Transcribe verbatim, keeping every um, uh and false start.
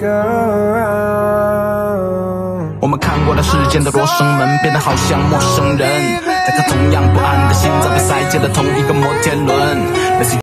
我们看过了世间的罗生门，变得好像陌生人，在颗同样不安的心脏被塞进了同一个摩天轮。